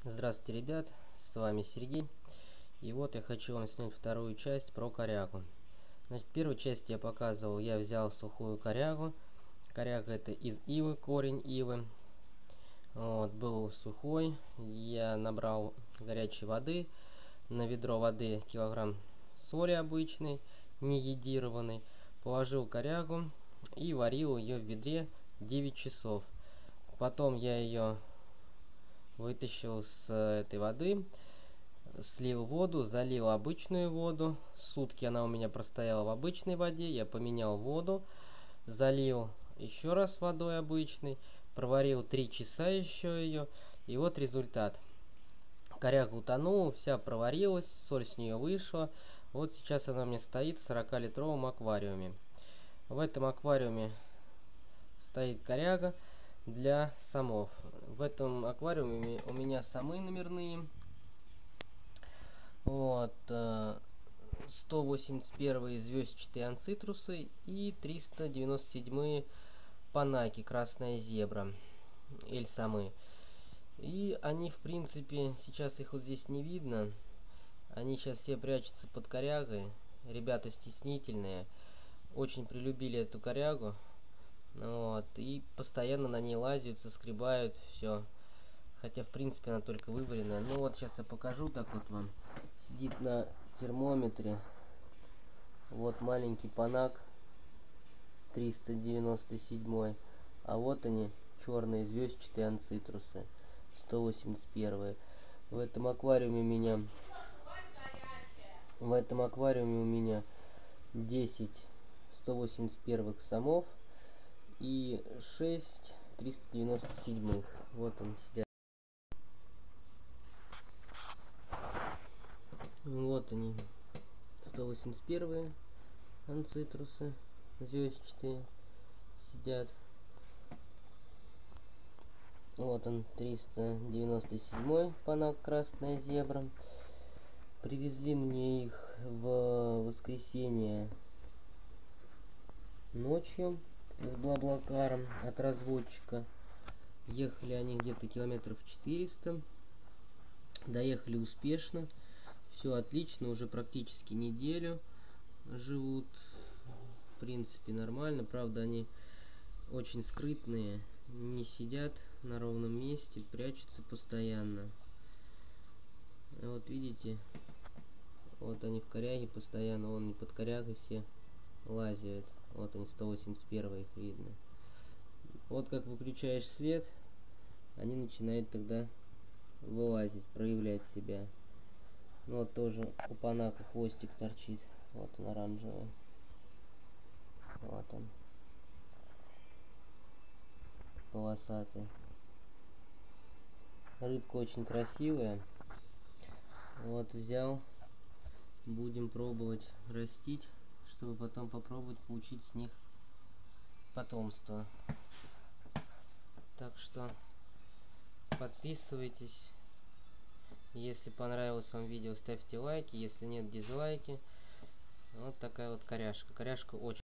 Здравствуйте, ребят, с вами Сергей. И вот я хочу вам снять вторую часть про корягу. Значит, первую часть я показывал, я взял сухую корягу. Коряга это из ивы, корень ивы. Вот, был сухой, я набрал горячей воды, на ведро воды килограмм соли обычной, не йодированной. Положил корягу и варил ее в ведре 9 часов. Потом я ее вытащил с этой воды, слил воду, залил обычную воду. Сутки она у меня простояла в обычной воде. Я поменял воду, залил еще раз водой обычной, проварил 3 часа еще ее. И вот результат. Коряга утонула, вся проварилась, соль с нее вышла. Вот сейчас она у меня стоит в 40-литровом аквариуме. В этом аквариуме стоит коряга для самов. В этом аквариуме у меня самы номерные. Вот, 181 звездчатые анцитрусы и 397 панаки, красная зебра, эль-самы. И они, в принципе, сейчас их вот здесь не видно. Они сейчас все прячутся под корягой. Ребята стеснительные. Очень прилюбили эту корягу. Вот, и постоянно на ней лазят, соскребают, все. Хотя, в принципе, она только вываренная. Ну вот, сейчас я покажу так вот вам. Сидит на термометре. Вот маленький панак 397. А вот они, черные звездчатые анцитрусы 181. В этом аквариуме у меня 10 181 самов и 6 397. Вот они сидят. Вот они, 181 анцитрусы звездчатые сидят. Вот он, 397 панак, красная зебра. Привезли мне их в воскресенье ночью с Блаблакаром от разводчика. Ехали они где-то километров 400. Доехали успешно. Все отлично, уже практически неделю живут. В принципе, нормально. Правда, они очень скрытные, не сидят на ровном месте, прячутся постоянно. Вот видите, вот они в коряге постоянно, вон под корягой все лазят. Вот они, 181 их видно. Вот как выключаешь свет, они начинают тогда вылазить, проявлять себя. Ну вот тоже у панака хвостик торчит. Вот он оранжевый. Вот он. Полосатый. Рыбка очень красивая. Вот взял. Будем пробовать растить, чтобы потом попробовать получить с них потомство. Так что подписывайтесь. Если понравилось вам видео, ставьте лайки. Если нет, дизлайки. Вот такая вот коряшка. Коряшка очень